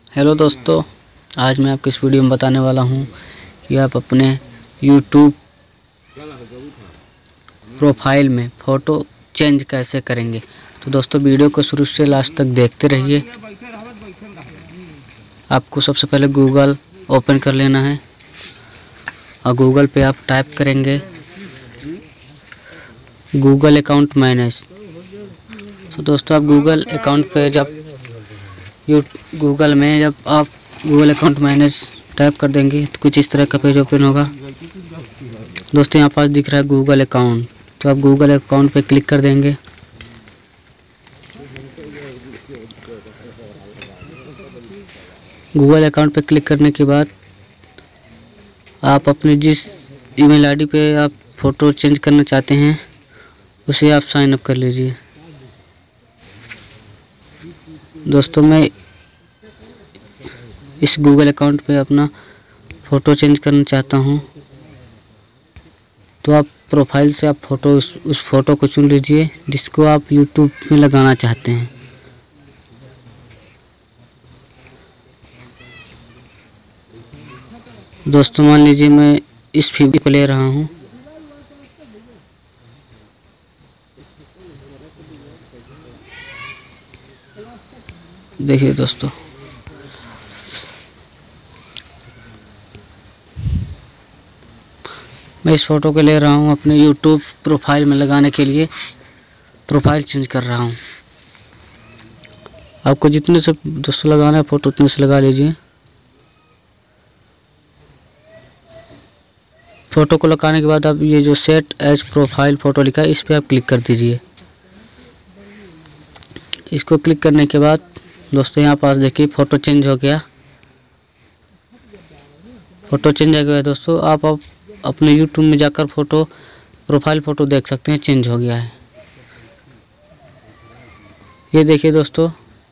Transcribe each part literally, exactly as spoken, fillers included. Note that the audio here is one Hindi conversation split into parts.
हेलो दोस्तों, आज मैं आपको इस वीडियो में बताने वाला हूं कि आप अपने यूट्यूब प्रोफाइल में फ़ोटो चेंज कैसे करेंगे। तो दोस्तों वीडियो को शुरू से लास्ट तक देखते रहिए। आपको सबसे पहले गूगल ओपन कर लेना है और गूगल पे आप टाइप करेंगे गूगल अकाउंट मैनेज। तो दोस्तों आप गूगल अकाउंट पे जब यू गूगल में जब आप गूगल अकाउंट मैनेज टाइप कर देंगे तो कुछ इस तरह का पेज ओपन होगा। दोस्तों यहाँ पास दिख रहा है गूगल अकाउंट, तो आप गूगल अकाउंट पे क्लिक कर देंगे। गूगल अकाउंट पे क्लिक करने के बाद आप अपने जिस ईमेल आईडी पे आप फ़ोटो चेंज करना चाहते हैं उसे आप साइन अप कर लीजिए। दोस्तों मैं इस गूगल अकाउंट पे अपना फ़ोटो चेंज करना चाहता हूं, तो आप प्रोफाइल से आप फ़ोटो उस, उस फ़ोटो को चुन लीजिए जिसको आप यूट्यूब में लगाना चाहते हैं। दोस्तों मान लीजिए मैं इस वीडियो को ले रहा हूं। देखिए दोस्तों, मैं इस फ़ोटो को ले रहा हूँ अपने यूट्यूब प्रोफाइल में लगाने के लिए। प्रोफाइल चेंज कर रहा हूँ। आपको जितने से दोस्तों लगाना है फ़ोटो उतने से लगा लीजिए। फ़ोटो को लगाने के बाद आप ये जो सेट एज प्रोफाइल फ़ोटो लिखा है इस पर आप क्लिक कर दीजिए। इसको क्लिक करने के बाद दोस्तों यहाँ पास देखिए फ़ोटो चेंज हो गया। फ़ोटो चेंज हो गया दोस्तों, आप आप अपने यूट्यूब में जाकर फ़ोटो प्रोफाइल फ़ोटो देख सकते हैं, चेंज हो गया है। ये देखिए दोस्तों,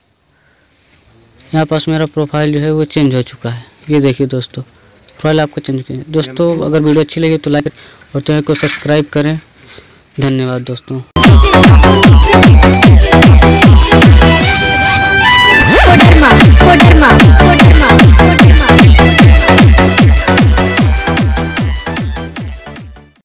यहाँ पास मेरा प्रोफाइल जो है वो चेंज हो चुका है। ये देखिए दोस्तों, प्रोफाइल आपको चेंज किया। दोस्तों अगर वीडियो अच्छी लगी तो लाइक और चैनल को सब्सक्राइब करें। धन्यवाद दोस्तों।